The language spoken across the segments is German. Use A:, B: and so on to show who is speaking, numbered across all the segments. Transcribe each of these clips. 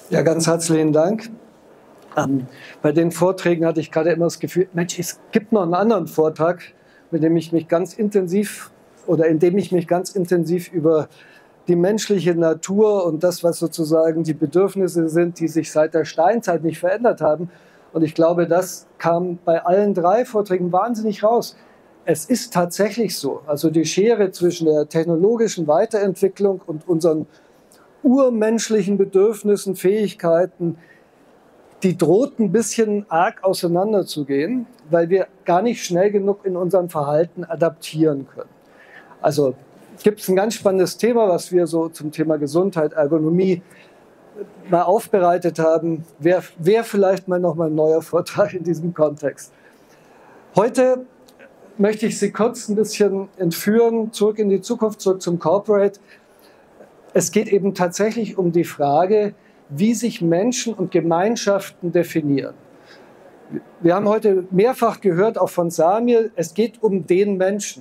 A: Ja, ganz herzlichen Dank. Bei den Vorträgen hatte ich gerade immer das Gefühl, Mensch, es gibt noch einen anderen Vortrag, mit dem ich mich ganz intensiv oder in dem ich mich ganz intensiv über die menschliche Natur und das, was sozusagen die Bedürfnisse sind, die sich seit der Steinzeit nicht verändert haben. Und ich glaube, das kam bei allen drei Vorträgen wahnsinnig raus. Es ist tatsächlich so. Also die Schere zwischen der technologischen Weiterentwicklung und unseren urmenschlichen Bedürfnissen, Fähigkeiten, die droht ein bisschen arg auseinanderzugehen, weil wir gar nicht schnell genug in unserem Verhalten adaptieren können. Also gibt es ein ganz spannendes Thema, was wir so zum Thema Gesundheit, Ergonomie mal aufbereitet haben. Wäre vielleicht mal noch mal ein neuer Vortrag in diesem Kontext. Heute möchte ich Sie kurz ein bisschen entführen, zurück in die Zukunft, zurück zum Corporate. Es geht eben tatsächlich um die Frage, wie sich Menschen und Gemeinschaften definieren. Wir haben heute mehrfach gehört, auch von Samir, es geht um den Menschen.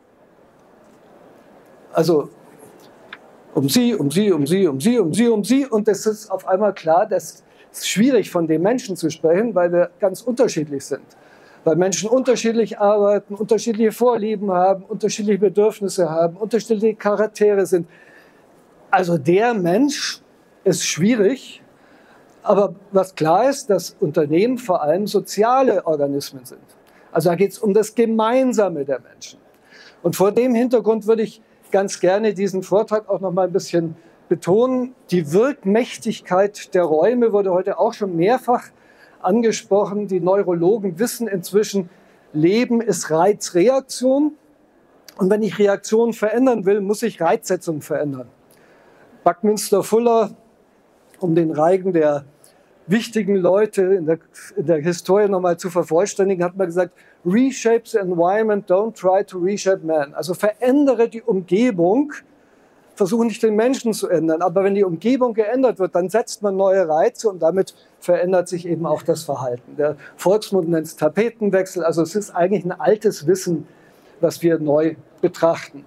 A: Also um sie, um sie, um sie, um sie, um sie, um sie. Und es ist auf einmal klar, dass es schwierig von den Menschen zu sprechen, weil wir ganz unterschiedlich sind. Weil Menschen unterschiedlich arbeiten, unterschiedliche Vorlieben haben, unterschiedliche Bedürfnisse haben, unterschiedliche Charaktere sind. Also der Mensch ist schwierig, aber was klar ist, dass Unternehmen vor allem soziale Organismen sind. Also da geht es um das Gemeinsame der Menschen. Und vor dem Hintergrund würde ich ganz gerne diesen Vortrag auch noch mal ein bisschen betonen. Die Wirkmächtigkeit der Räume wurde heute auch schon mehrfach angesprochen. Die Neurologen wissen inzwischen, Leben ist Reizreaktion. Und wenn ich Reaktionen verändern will, muss ich Reizsetzung verändern. Buckminster Fuller, um den Reigen der wichtigen Leute in der Historie nochmal zu vervollständigen, hat man gesagt, reshape the environment, don't try to reshape man. Also verändere die Umgebung, versuche nicht den Menschen zu ändern. Aber wenn die Umgebung geändert wird, dann setzt man neue Reize und damit verändert sich eben auch das Verhalten. Der Volksmund nennt es Tapetenwechsel. Also es ist eigentlich ein altes Wissen, was wir neu betrachten.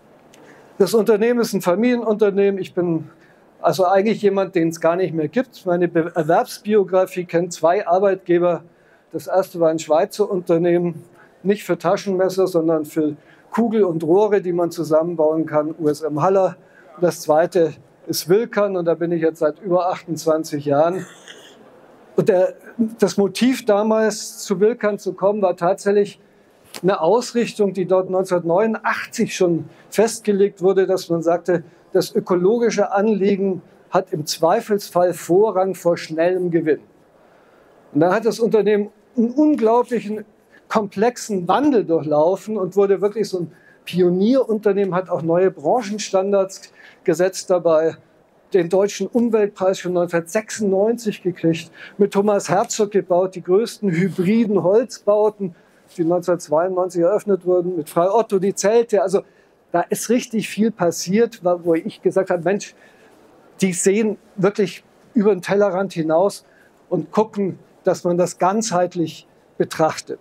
A: Das Unternehmen ist ein Familienunternehmen. Ich bin also eigentlich jemand, den es gar nicht mehr gibt. Meine Erwerbsbiografie kennt 2 Arbeitgeber. Das erste war ein Schweizer Unternehmen, nicht für Taschenmesser, sondern für Kugel und Rohre, die man zusammenbauen kann, USM Haller. Das zweite ist Wilkan und da bin ich jetzt seit über 28 Jahren. Und das Motiv damals zu Wilkan zu kommen, war tatsächlich eine Ausrichtung, die dort 1989 schon festgelegt wurde, dass man sagte, das ökologische Anliegen hat im Zweifelsfall Vorrang vor schnellem Gewinn. Und dann hat das Unternehmen einen unglaublichen, komplexen Wandel durchlaufen und wurde wirklich so ein Pionierunternehmen, hat auch neue Branchenstandards gesetzt dabei, den Deutschen Umweltpreis schon 1996 gekriegt, mit Thomas Herzog gebaut, die größten hybriden Holzbauten, die 1992 eröffnet wurden, mit Frau Otto die Zelte. Also da ist richtig viel passiert, wo ich gesagt habe, Mensch, die sehen wirklich über den Tellerrand hinaus und gucken, dass man das ganzheitlich betrachtet.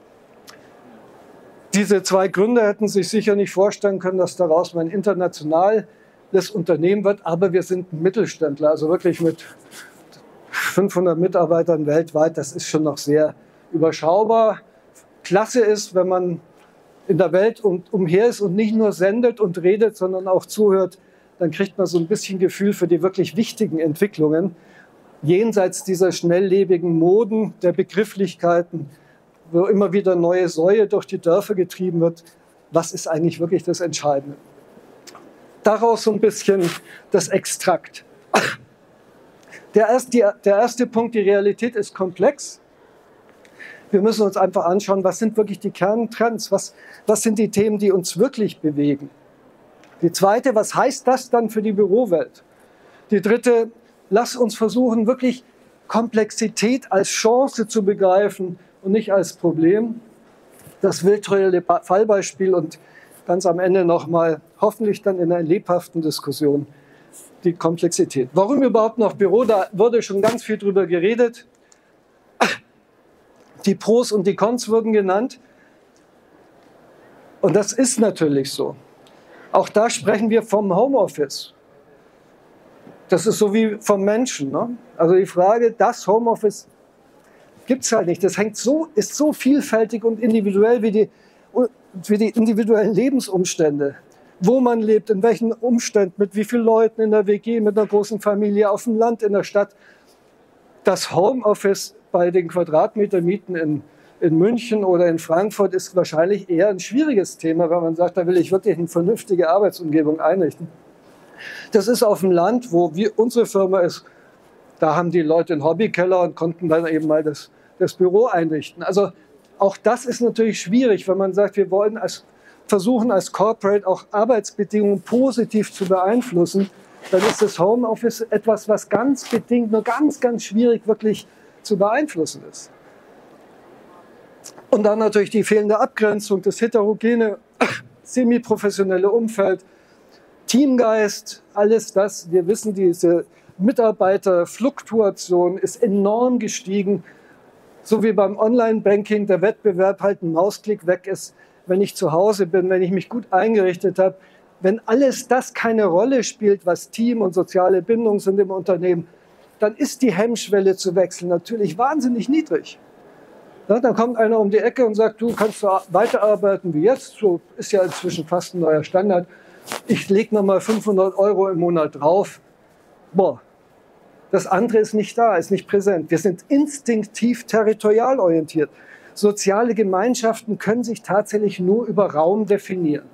A: Diese 2 Gründer hätten sich sicher nicht vorstellen können, dass daraus mal ein internationales Unternehmen wird, aber wir sind ein Mittelständler, also wirklich mit 500 Mitarbeitern weltweit, das ist schon noch sehr überschaubar. Klasse ist, wenn man in der Welt umher ist und nicht nur sendet und redet, sondern auch zuhört, dann kriegt man so ein bisschen Gefühl für die wirklich wichtigen Entwicklungen, jenseits dieser schnelllebigen Moden, der Begrifflichkeiten, wo immer wieder neue Säue durch die Dörfer getrieben wird. Was ist eigentlich wirklich das Entscheidende? Daraus so ein bisschen das Extrakt. Der erste Punkt, die Realität ist komplex. Wir müssen uns einfach anschauen, was sind wirklich die Kerntrends, was sind die Themen, die uns wirklich bewegen. Die zweite, was heißt das dann für die Bürowelt? Die dritte, lass uns versuchen, wirklich Komplexität als Chance zu begreifen und nicht als Problem. Das wildtreue Fallbeispiel und ganz am Ende nochmal, hoffentlich dann in einer lebhaften Diskussion, die Komplexität. Warum überhaupt noch Büro? Da wurde schon ganz viel drüber geredet. Die Pros und die Cons wurden genannt. Und das ist natürlich so. Auch da sprechen wir vom Homeoffice. Das ist so wie vom Menschen. Ne? Also die Frage, das Homeoffice gibt es halt nicht. Das ist so vielfältig und individuell wie die individuellen Lebensumstände. Wo man lebt, in welchen Umständen, mit wie vielen Leuten in der WG, mit einer großen Familie, auf dem Land, in der Stadt. Das Homeoffice bei den Quadratmetermieten in München oder in Frankfurt ist wahrscheinlich eher ein schwieriges Thema, wenn man sagt, da will ich wirklich eine vernünftige Arbeitsumgebung einrichten. Das ist auf dem Land, wo unsere Firma ist, da haben die Leute einen Hobbykeller und konnten dann eben mal das Büro einrichten. Also auch das ist natürlich schwierig, wenn man sagt, wir wollen versuchen als Corporate auch Arbeitsbedingungen positiv zu beeinflussen, dann ist das Homeoffice etwas, was ganz bedingt, nur ganz, ganz schwierig wirklich zu beeinflussen ist. Und dann natürlich die fehlende Abgrenzung, das heterogene, semi-professionelle Umfeld, Teamgeist, alles das. Wir wissen, diese Mitarbeiterfluktuation ist enorm gestiegen. So wie beim Online-Banking der Wettbewerb halt ein Mausklick weg ist, wenn ich zu Hause bin, wenn ich mich gut eingerichtet habe. Wenn alles das keine Rolle spielt, was Team und soziale Bindung sind im Unternehmen, dann ist die Hemmschwelle zu wechseln natürlich wahnsinnig niedrig. Ja, dann kommt einer um die Ecke und sagt, du kannst weiterarbeiten wie jetzt, so ist ja inzwischen fast ein neuer Standard. Ich lege nochmal 500 € im Monat drauf. Boah, das andere ist nicht da, ist nicht präsent. Wir sind instinktiv territorial orientiert. Soziale Gemeinschaften können sich tatsächlich nur über Raum definieren.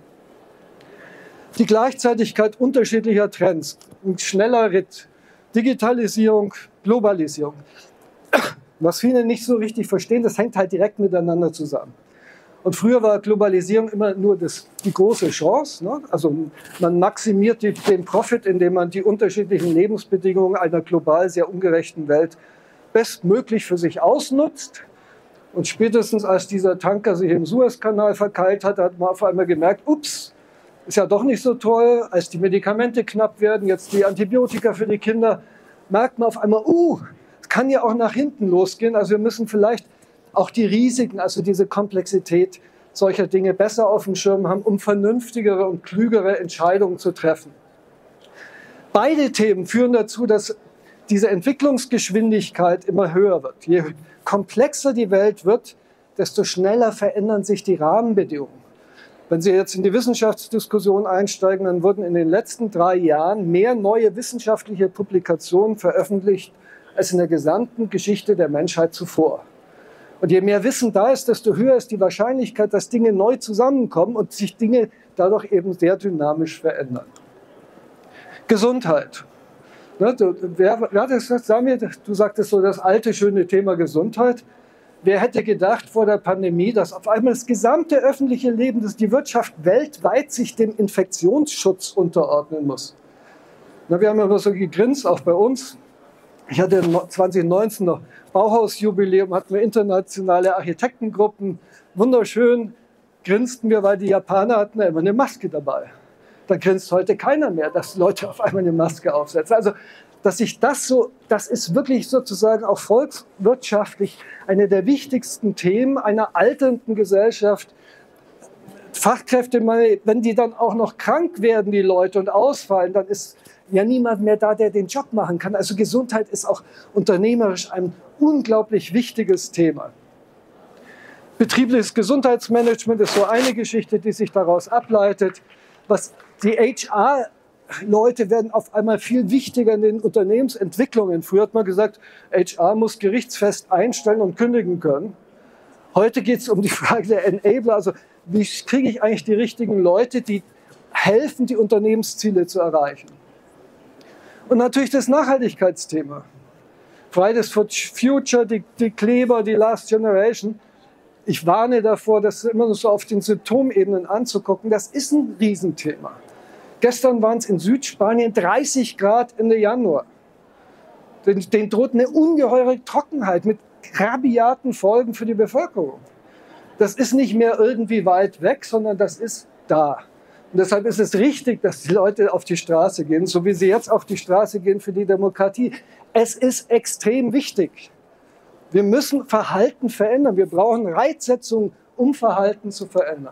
A: Die Gleichzeitigkeit unterschiedlicher Trends, ein schneller Ritt, Digitalisierung, Globalisierung. Was viele nicht so richtig verstehen, das hängt halt direkt miteinander zusammen. Und früher war Globalisierung immer nur die große Chance. Ne? Also man maximiert den Profit, indem man die unterschiedlichen Lebensbedingungen einer global sehr ungerechten Welt bestmöglich für sich ausnutzt. Und spätestens als dieser Tanker sich im Suezkanal verkeilt hat, hat man auf einmal gemerkt, ups, ist ja doch nicht so toll, als die Medikamente knapp werden, jetzt die Antibiotika für die Kinder, merkt man auf einmal, es kann ja auch nach hinten losgehen. Also wir müssen vielleicht auch die Risiken, also diese Komplexität solcher Dinge besser auf dem Schirm haben, um vernünftigere und klügere Entscheidungen zu treffen. Beide Themen führen dazu, dass diese Entwicklungsgeschwindigkeit immer höher wird. Je komplexer die Welt wird, desto schneller verändern sich die Rahmenbedingungen. Wenn Sie jetzt in die Wissenschaftsdiskussion einsteigen, dann wurden in den letzten 3 Jahren mehr neue wissenschaftliche Publikationen veröffentlicht als in der gesamten Geschichte der Menschheit zuvor. Und je mehr Wissen da ist, desto höher ist die Wahrscheinlichkeit, dass Dinge neu zusammenkommen und sich Dinge dadurch eben sehr dynamisch verändern. Gesundheit. Wer hat das gesagt? Samir, du sagtest so das alte, schöne Thema Gesundheit. Wer hätte gedacht vor der Pandemie, dass auf einmal das gesamte öffentliche Leben, dass die Wirtschaft weltweit sich dem Infektionsschutz unterordnen muss? Wir haben immer so gegrinst, auch bei uns. Ich hatte 2019 noch Bauhausjubiläum, hatten wir internationale Architektengruppen. Wunderschön grinsten wir, weil die Japaner hatten ja immer eine Maske dabei. Da grinst heute keiner mehr, dass Leute auf einmal eine Maske aufsetzen. Also, dass sich das ist wirklich sozusagen auch volkswirtschaftlich eine der wichtigsten Themen einer alternden Gesellschaft. Fachkräftemangel, wenn die dann auch noch krank werden, die Leute, und ausfallen, dann ist ja niemand mehr da, der den Job machen kann. Also Gesundheit ist auch unternehmerisch ein unglaublich wichtiges Thema. Betriebliches Gesundheitsmanagement ist so eine Geschichte, die sich daraus ableitet. Die HR-Leute werden auf einmal viel wichtiger in den Unternehmensentwicklungen. Früher hat man gesagt, HR muss gerichtsfest einstellen und kündigen können. Heute geht es um die Frage der Enabler, also wie kriege ich eigentlich die richtigen Leute, die helfen, die Unternehmensziele zu erreichen. Und natürlich das Nachhaltigkeitsthema. Fridays for Future, die Kleber, die Last Generation. Ich warne davor, das immer nur so auf den Symptomebenen anzugucken. Das ist ein Riesenthema. Gestern waren es in Südspanien 30 Grad Ende Januar. Denen droht eine ungeheure Trockenheit mit rabiaten Folgen für die Bevölkerung. Das ist nicht mehr irgendwie weit weg, sondern das ist da. Und deshalb ist es richtig, dass die Leute auf die Straße gehen, so wie sie jetzt auf die Straße gehen für die Demokratie. Es ist extrem wichtig. Wir müssen Verhalten verändern. Wir brauchen Reizsetzung, um Verhalten zu verändern.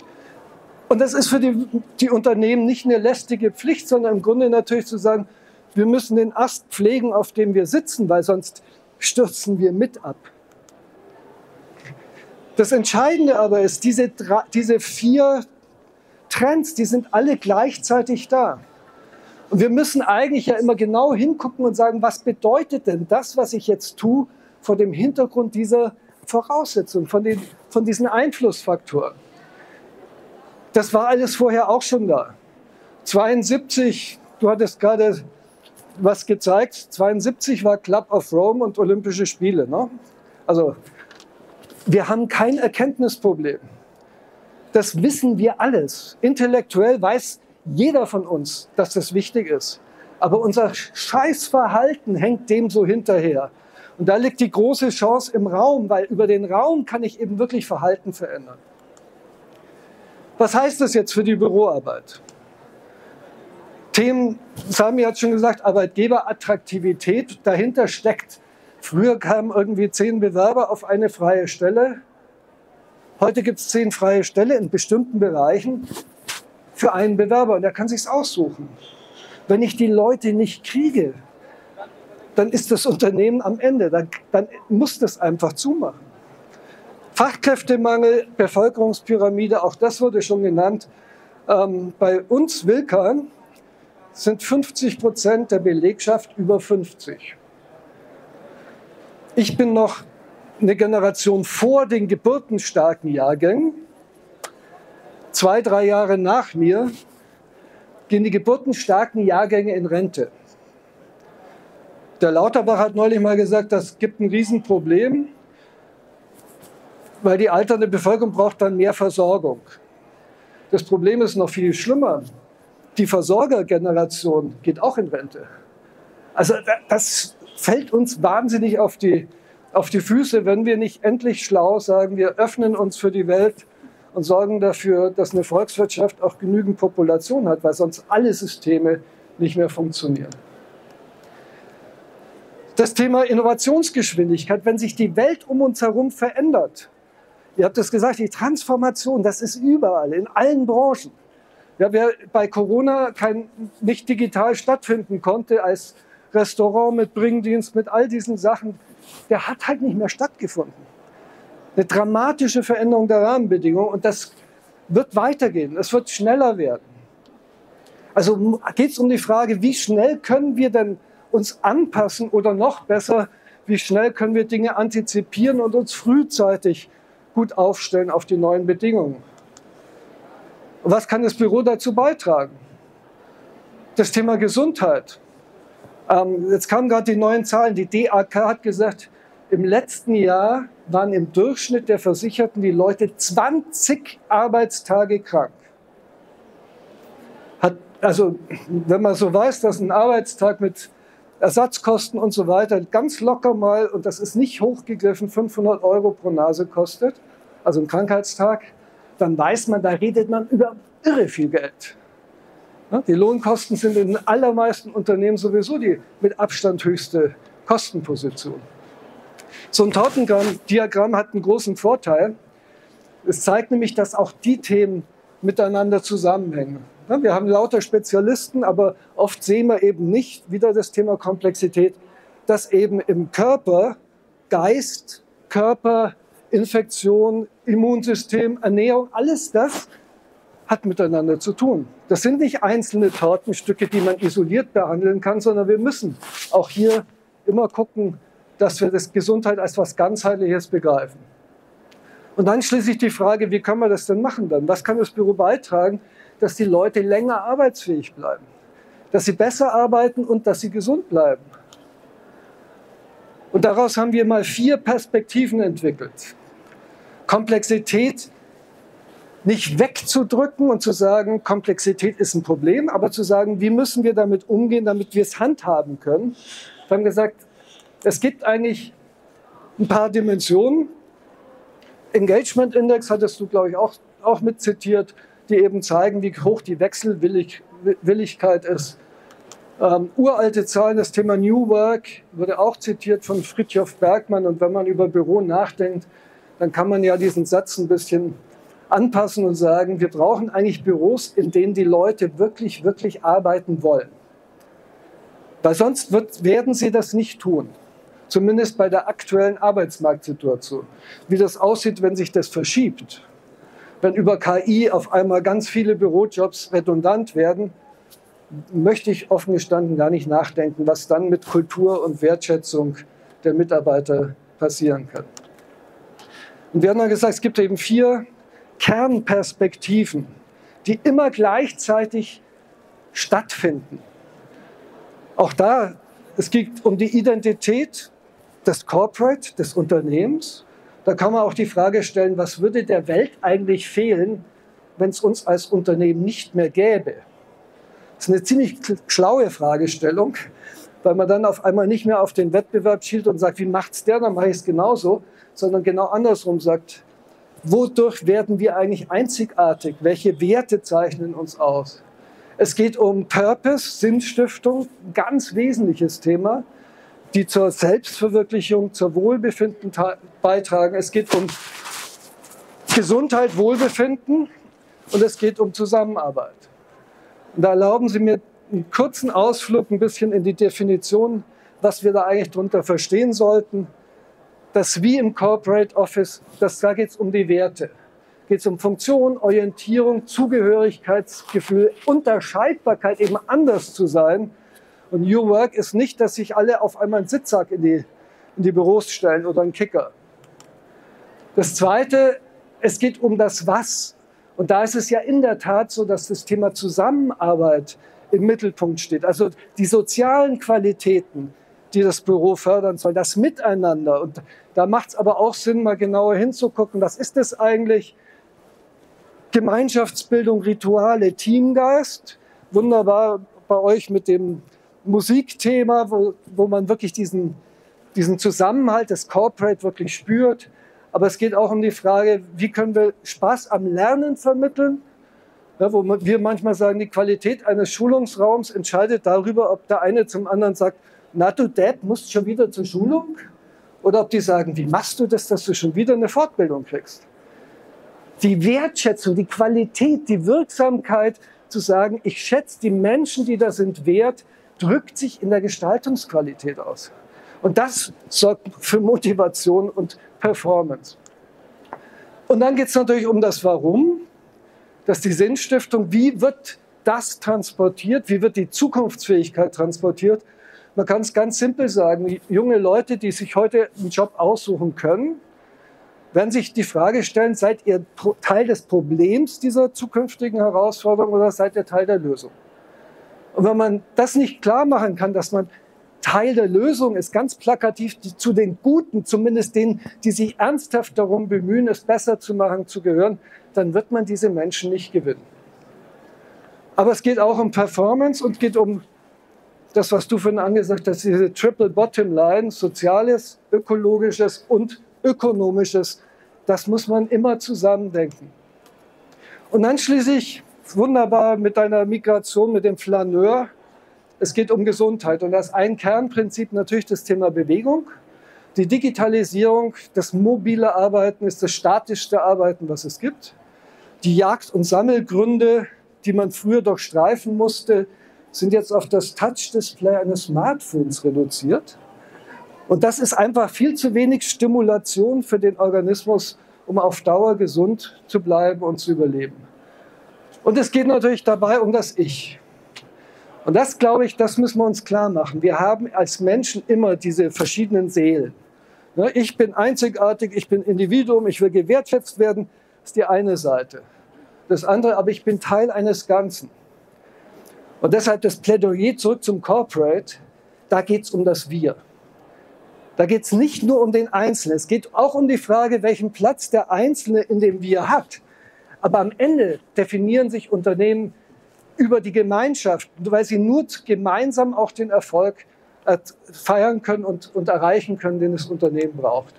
A: Und das ist für die Unternehmen nicht eine lästige Pflicht, sondern im Grunde natürlich zu sagen, wir müssen den Ast pflegen, auf dem wir sitzen, weil sonst stürzen wir mit ab. Das Entscheidende aber ist, diese 4 Trends, die sind alle gleichzeitig da. Und wir müssen eigentlich ja immer genau hingucken und sagen, was bedeutet denn das, was ich jetzt tue, vor dem Hintergrund dieser Voraussetzungen, von diesen Einflussfaktoren. Das war alles vorher auch schon da. 72, du hattest gerade was gezeigt, 72 war Club of Rome und Olympische Spiele. Ne? Also wir haben kein Erkenntnisproblem. Das wissen wir alles. Intellektuell weiß jeder von uns, dass das wichtig ist. Aber unser Scheißverhalten hängt dem so hinterher. Und da liegt die große Chance im Raum, weil über den Raum kann ich eben wirklich Verhalten verändern. Was heißt das jetzt für die Büroarbeit? Themen, Sami hat schon gesagt, Arbeitgeberattraktivität, dahinter steckt, früher kamen irgendwie 10 Bewerber auf eine freie Stelle. Heute gibt es 10 freie Stellen in bestimmten Bereichen für einen Bewerber und er kann sich's aussuchen. Wenn ich die Leute nicht kriege, dann ist das Unternehmen am Ende, dann muss das einfach zumachen. Fachkräftemangel, Bevölkerungspyramide, auch das wurde schon genannt. Bei uns Wilkern sind 50% der Belegschaft über 50. Ich bin noch eine Generation vor den geburtenstarken Jahrgängen. 2, 3 Jahre nach mir gehen die geburtenstarken Jahrgänge in Rente. Der Lauterbach hat neulich mal gesagt, das gibt ein Riesenproblem, weil die alternde Bevölkerung braucht dann mehr Versorgung. Das Problem ist noch viel schlimmer. Die Versorgergeneration geht auch in Rente. Also das fällt uns wahnsinnig auf die Füße, wenn wir nicht endlich schlau sagen, wir öffnen uns für die Welt und sorgen dafür, dass eine Volkswirtschaft auch genügend Population hat, weil sonst alle Systeme nicht mehr funktionieren. Das Thema Innovationsgeschwindigkeit, wenn sich die Welt um uns herum verändert. Ihr habt es gesagt, die Transformation, das ist überall, in allen Branchen. Ja, wer bei Corona nicht digital stattfinden konnte, als Restaurant mit Bringdienst, mit all diesen Sachen, der hat halt nicht mehr stattgefunden. Eine dramatische Veränderung der Rahmenbedingungen und das wird weitergehen, es wird schneller werden. Also geht es um die Frage, wie schnell können wir denn uns anpassen oder noch besser, wie schnell können wir Dinge antizipieren und uns frühzeitig gut aufstellen auf die neuen Bedingungen. Und was kann das Büro dazu beitragen? Das Thema Gesundheit. Jetzt kamen gerade die neuen Zahlen. Die DAK hat gesagt, im letzten Jahr waren im Durchschnitt der Versicherten die Leute 20 Arbeitstage krank. Also wenn man so weiß, dass ein Arbeitstag mit Ersatzkosten und so weiter ganz locker mal, und das ist nicht hochgegriffen, 500 € pro Nase kostet, also ein Krankheitstag, dann weiß man, da redet man über irre viel Geld. Die Lohnkosten sind in den allermeisten Unternehmen sowieso die mit Abstand höchste Kostenposition. So ein Tortendiagramm hat einen großen Vorteil. Es zeigt nämlich, dass auch die Themen miteinander zusammenhängen. Wir haben lauter Spezialisten, aber oft sehen wir eben nicht, wieder das Thema Komplexität, dass eben im Körper, Geist, Körper, Infektion, Immunsystem, Ernährung, alles das hat miteinander zu tun. Das sind nicht einzelne Tortenstücke, die man isoliert behandeln kann, sondern wir müssen auch hier immer gucken, dass wir das Gesundheit als etwas Ganzheitliches begreifen. Und dann schließlich die Frage, wie können wir das denn machen dann? Was kann das Büro beitragen, dass die Leute länger arbeitsfähig bleiben, dass sie besser arbeiten und dass sie gesund bleiben? Und daraus haben wir mal 4 Perspektiven entwickelt. Komplexität nicht wegzudrücken und zu sagen, Komplexität ist ein Problem, aber zu sagen, wie müssen wir damit umgehen, damit wir es handhaben können. Wir haben gesagt, es gibt eigentlich ein paar Dimensionen. Engagement Index hattest du, glaube ich, auch mit zitiert, die eben zeigen, wie hoch die Wechselwilligkeit ist. Uralte Zahlen, das Thema New Work wurde auch zitiert von Fridtjof Bergmann. Und wenn man über Büro nachdenkt, dann kann man ja diesen Satz ein bisschen anpassen und sagen, wir brauchen eigentlich Büros, in denen die Leute wirklich, wirklich arbeiten wollen. Weil sonst werden sie das nicht tun. Zumindest bei der aktuellen Arbeitsmarktsituation. Wie das aussieht, wenn sich das verschiebt. Wenn über KI auf einmal ganz viele Bürojobs redundant werden, möchte ich offen gestanden gar nicht nachdenken, was dann mit Kultur und Wertschätzung der Mitarbeiter passieren kann. Und wir haben dann gesagt, es gibt eben 4 Kernperspektiven, die immer gleichzeitig stattfinden. Auch da, es geht um die Identität des Corporate, des Unternehmens. Da kann man auch die Frage stellen, was würde der Welt eigentlich fehlen, wenn es uns als Unternehmen nicht mehr gäbe? Das ist eine ziemlich schlaue Fragestellung, weil man dann auf einmal nicht mehr auf den Wettbewerb schielt und sagt, wie macht's der, dann mache ich es genauso, sondern genau andersrum sagt, wodurch werden wir eigentlich einzigartig? Welche Werte zeichnen uns aus? Es geht um Purpose, Sinnstiftung, ein ganz wesentliches Thema, die zur Selbstverwirklichung, zur Wohlbefinden beitragen. Es geht um Gesundheit, Wohlbefinden und es geht um Zusammenarbeit. Und da erlauben Sie mir einen kurzen Ausflug ein bisschen in die Definition, was wir da eigentlich darunter verstehen sollten. Das wie im Corporate Office, da geht es um die Werte. Geht es um Funktion, Orientierung, Zugehörigkeitsgefühl, Unterscheidbarkeit, eben anders zu sein. Und New Work ist nicht, dass sich alle auf einmal einen Sitzsack in die Büros stellen oder einen Kicker. Das Zweite, es geht um das Was. Und da ist es ja in der Tat so, dass das Thema Zusammenarbeit im Mittelpunkt steht. Also die sozialen Qualitäten, die das Büro fördern soll, das Miteinander. Und da macht es aber auch Sinn, mal genauer hinzugucken, was ist das eigentlich? Gemeinschaftsbildung, Rituale, Teamgeist. Wunderbar bei euch mit dem Musikthema, wo man wirklich diesen Zusammenhalt des Corporate wirklich spürt. Aber es geht auch um die Frage, wie können wir Spaß am Lernen vermitteln? Ja, wo wir manchmal sagen, die Qualität eines Schulungsraums entscheidet darüber, ob der eine zum anderen sagt, na du Depp, musst schon wieder zur Schulung? Oder ob die sagen, wie machst du das, dass du schon wieder eine Fortbildung kriegst? Die Wertschätzung, die Qualität, die Wirksamkeit zu sagen, ich schätze die Menschen, die da sind, wert, drückt sich in der Gestaltungsqualität aus. Und das sorgt für Motivation und Performance. Und dann geht es natürlich um das Warum, dass die Sinnstiftung, wie wird das transportiert, wie wird die Zukunftsfähigkeit transportiert. Man kann es ganz simpel sagen, junge Leute, die sich heute einen Job aussuchen können, werden sich die Frage stellen, seid ihr Teil des Problems dieser zukünftigen Herausforderung oder seid ihr Teil der Lösung? Und wenn man das nicht klar machen kann, dass man Teil der Lösung ist, ganz plakativ zu den Guten, zumindest denen, die sich ernsthaft darum bemühen, es besser zu machen, zu gehören, dann wird man diese Menschen nicht gewinnen. Aber es geht auch um Performance und geht um das, was du vorhin angesagt hast, diese Triple Bottom Line, Soziales, Ökologisches und Ökonomisches, das muss man immer zusammendenken. Und dann schließlich, wunderbar mit deiner Migration, mit dem Flaneur, es geht um Gesundheit. Und da ist ein Kernprinzip natürlich das Thema Bewegung. Die Digitalisierung, das mobile Arbeiten ist das statischste Arbeiten, was es gibt. Die Jagd- und Sammelgründe, die man früher durchstreifen musste, sind jetzt auf das Touch-Display eines Smartphones reduziert. Und das ist einfach viel zu wenig Stimulation für den Organismus, um auf Dauer gesund zu bleiben und zu überleben. Und es geht natürlich dabei um das Ich. Und das, glaube ich, das müssen wir uns klar machen. Wir haben als Menschen immer diese verschiedenen Seelen. Ich bin einzigartig, ich bin Individuum, ich will gewertschätzt werden, das ist die eine Seite. Das andere, aber ich bin Teil eines Ganzen. Und deshalb das Plädoyer zurück zum Corporate, da geht es um das Wir. Da geht es nicht nur um den Einzelnen, es geht auch um die Frage, welchen Platz der Einzelne in dem Wir hat. Aber am Ende definieren sich Unternehmen über die Gemeinschaft, weil sie nur gemeinsam auch den Erfolg feiern können und erreichen können, den das Unternehmen braucht.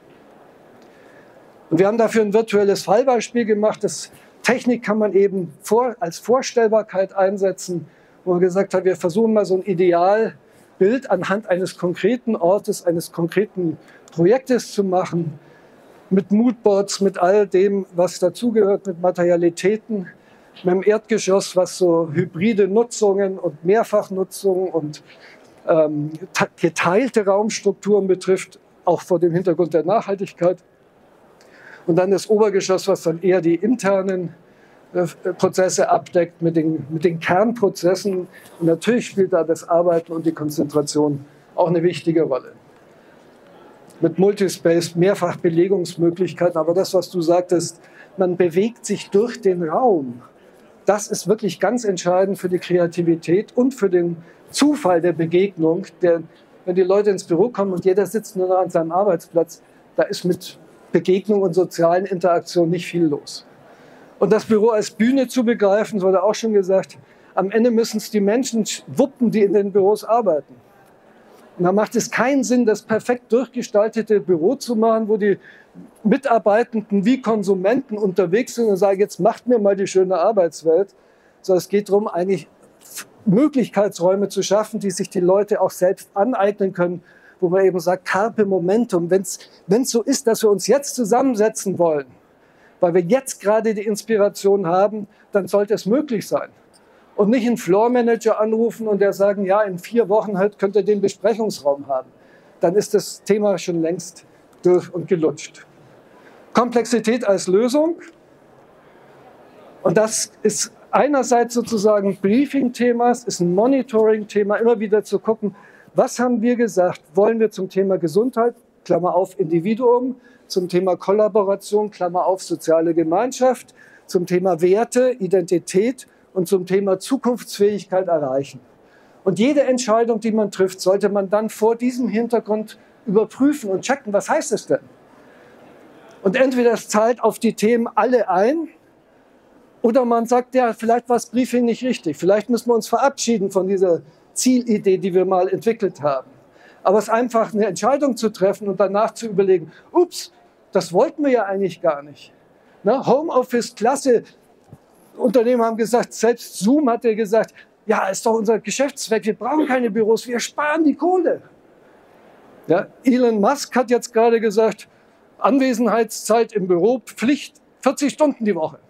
A: Und wir haben dafür ein virtuelles Fallbeispiel gemacht. Das Technik kann man eben als Vorstellbarkeit einsetzen, wo man gesagt hat, wir versuchen mal so ein Idealbild anhand eines konkreten Ortes, eines konkreten Projektes zu machen, mit Moodboards, mit all dem, was dazugehört, mit Materialitäten, mit dem Erdgeschoss, was so hybride Nutzungen und Mehrfachnutzungen und geteilte Raumstrukturen betrifft, auch vor dem Hintergrund der Nachhaltigkeit. Und dann das Obergeschoss, was dann eher die internen Prozesse abdeckt mit den Kernprozessen. Und natürlich spielt da das Arbeiten und die Konzentration auch eine wichtige Rolle. Mit Multispace, Mehrfachbelegungsmöglichkeiten, aber das, was du sagtest, man bewegt sich durch den Raum. Das ist wirklich ganz entscheidend für die Kreativität und für den Zufall der Begegnung. Wenn die Leute ins Büro kommen und jeder sitzt nur noch an seinem Arbeitsplatz, da ist mit Begegnung und sozialen Interaktion nicht viel los. Und das Büro als Bühne zu begreifen, das wurde auch schon gesagt, am Ende müssen es die Menschen wuppen, die in den Büros arbeiten. Und da macht es keinen Sinn, das perfekt durchgestaltete Büro zu machen, wo die Mitarbeitenden wie Konsumenten unterwegs sind und sagen, jetzt macht mir mal die schöne Arbeitswelt. Sondern es geht darum, eigentlich Möglichkeitsräume zu schaffen, die sich die Leute auch selbst aneignen können, wo man eben sagt, Carpe Momentum, wenn es so ist, dass wir uns jetzt zusammensetzen wollen, weil wir jetzt gerade die Inspiration haben, dann sollte es möglich sein. Und nicht einen Floor-Manager anrufen und der sagen, ja, in 4 Wochen halt könnt ihr den Besprechungsraum haben. Dann ist das Thema schon längst durch und gelutscht. Komplexität als Lösung. Und das ist einerseits sozusagen Briefing-Thema, es ist ein Monitoring-Thema, immer wieder zu gucken, was haben wir gesagt, wollen wir zum Thema Gesundheit, Klammer auf Individuum, zum Thema Kollaboration, Klammer auf soziale Gemeinschaft, zum Thema Werte, Identität und zum Thema Zukunftsfähigkeit erreichen. Und jede Entscheidung, die man trifft, sollte man dann vor diesem Hintergrund überprüfen und checken, was heißt es denn? Und entweder es zahlt auf die Themen alle ein, oder man sagt, ja, vielleicht war das Briefing nicht richtig, vielleicht müssen wir uns verabschieden von dieser Zielidee, die wir mal entwickelt haben. Aber es ist einfach eine Entscheidung zu treffen und danach zu überlegen, ups, das wollten wir ja eigentlich gar nicht. Na, Homeoffice, klasse. Unternehmen haben gesagt, selbst Zoom hat ja gesagt, ja, ist doch unser Geschäftszweck, wir brauchen keine Büros, wir sparen die Kohle. Ja, Elon Musk hat jetzt gerade gesagt, Anwesenheitszeit im Büro, Pflicht, 40 Stunden die Woche.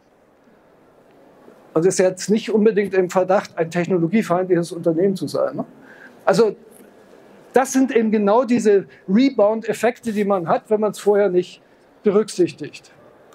A: Und ist jetzt nicht unbedingt im Verdacht, ein technologiefeindliches Unternehmen zu sein. Ne? Also das sind eben genau diese Rebound-Effekte, die man hat, wenn man es vorher nicht berücksichtigt.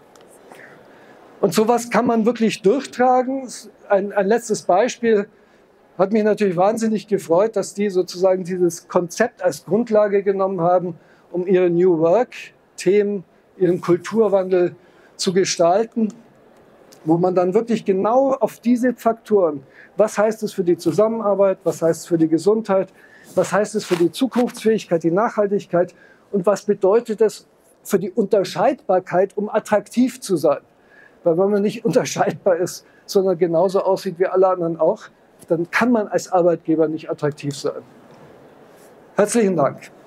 A: Und sowas kann man wirklich durchtragen. Ein letztes Beispiel hat mich natürlich wahnsinnig gefreut, dass die sozusagen dieses Konzept als Grundlage genommen haben, um ihre New Work-Themen, ihren Kulturwandel zu gestalten, wo man dann wirklich genau auf diese Faktoren, was heißt es für die Zusammenarbeit, was heißt es für die Gesundheit, was heißt es für die Zukunftsfähigkeit, die Nachhaltigkeit und was bedeutet es für die Unterscheidbarkeit, um attraktiv zu sein. Weil wenn man nicht unterscheidbar ist, sondern genauso aussieht wie alle anderen auch, dann kann man als Arbeitgeber nicht attraktiv sein. Herzlichen Dank.